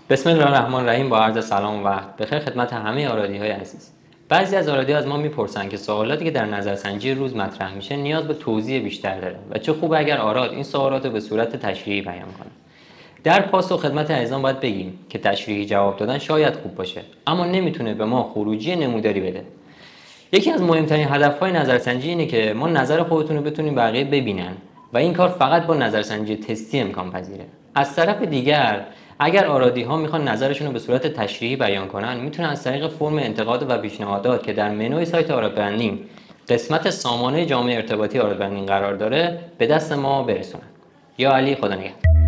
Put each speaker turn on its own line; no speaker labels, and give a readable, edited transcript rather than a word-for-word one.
بسم الله الرحمن الرحیم. با عرض سلام و وقت بخیر خدمت همه آرادی‌های عزیز. بعضی از آرادی‌ها از ما میپرسن که سوالاتی که در نظرسنجی روز مطرح میشه نیاز به توضیح بیشتر داره و چه خوبه اگر آراد این سوالات رو به صورت تشریحی بیان کنه. در پاسخ خدمت عزیزان باید بگیم که تشریحی جواب دادن شاید خوب باشه، اما نمیتونه به ما خروجی نموداری بده. یکی از مهمترین هدف‌های نظرسنجی اینه که ما نظر خودتون رو بتونیم بقیه ببینن و این کار فقط با نظرسنجی تستی امکان پذیره. از طرف دیگر اگر آرادی‌ها میخوان نظرشون رو به صورت تشریحی بیان کنن، میتونن از طریق فرم انتقاد و پیشنهادات که در منوی سایت آراد برندینگ قسمت سامانه جامعه ارتباطی آراد برندینگ قرار داره به دست ما برسونن. یا علی، خدا نگهدار.